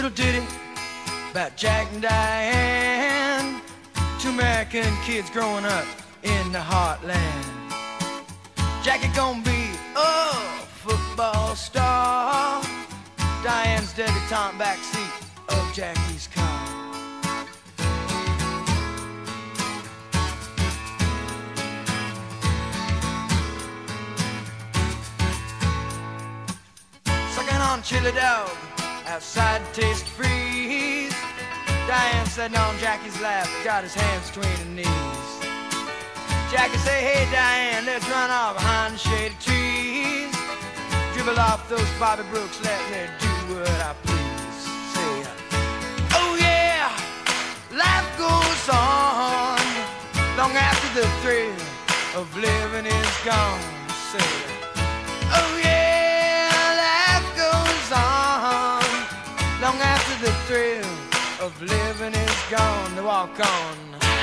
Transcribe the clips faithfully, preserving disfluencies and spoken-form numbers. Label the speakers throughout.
Speaker 1: little ditty about Jack and Diane, two American kids growing up in the heartland. Jackie gonna be a football star, Diane's debutante backseat of Jackie's car. Sucking on chili dog outside Taste Freeze, Diane sitting on Jackie's lap, got his hands between her knees. Jackie say, hey Diane, let's run off behind the shady trees, dribble off those Bobby Brooks, let me do what I please. Say, oh yeah, life goes on long after the thrill of living is gone. Say, oh yeah, life goes on long after the thrill of living is gone. To walk on.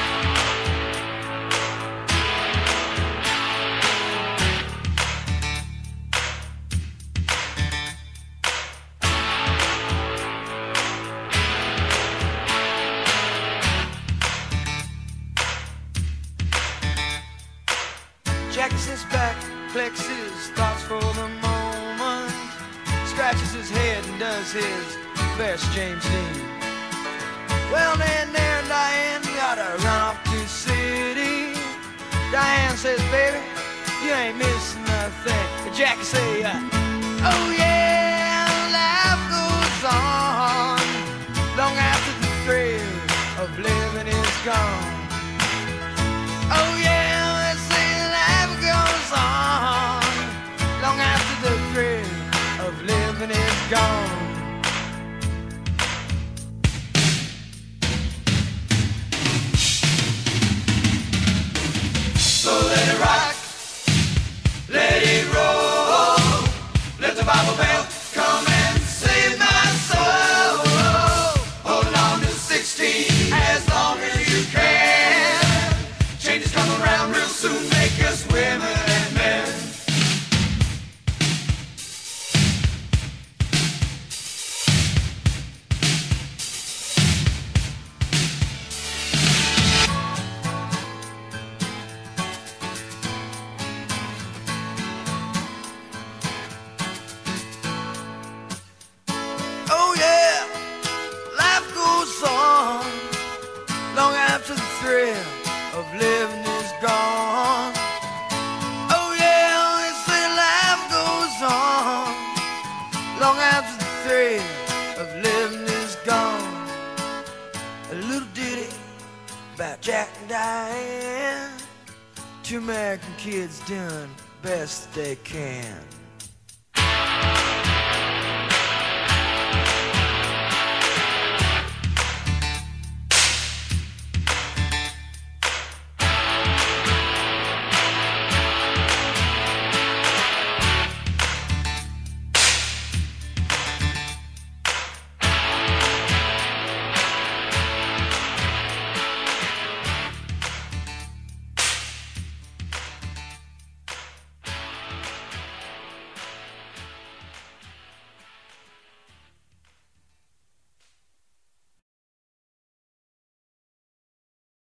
Speaker 1: Jackie sits back, collects his thoughts for the moment, scratches his head and does his best James Dean. Well then there Diane gotta run off to the city. Diane says, baby, you ain't missing nothing. Jackie say, uh, oh yeah, life goes on long after the thrill of living is gone. Oh yeah, they say life goes on long after the thrill of living is gone. So let it rock, let it roll, let the Bible bell come and save my soul. Hold on to sixteen as long as you can. Changes come around real soon, make us women and men. Oh yeah, life goes on long after the thrill of living is gone. Oh yeah, they say life goes on long after the thrill of living is gone. A little ditty about Jack and Diane, two American kids doing best they can.